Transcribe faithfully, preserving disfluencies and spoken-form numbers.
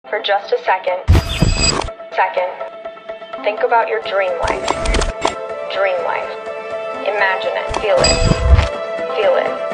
For just a second, second, think about your dream life. Dream life. Imagine it. Feel it. Feel it.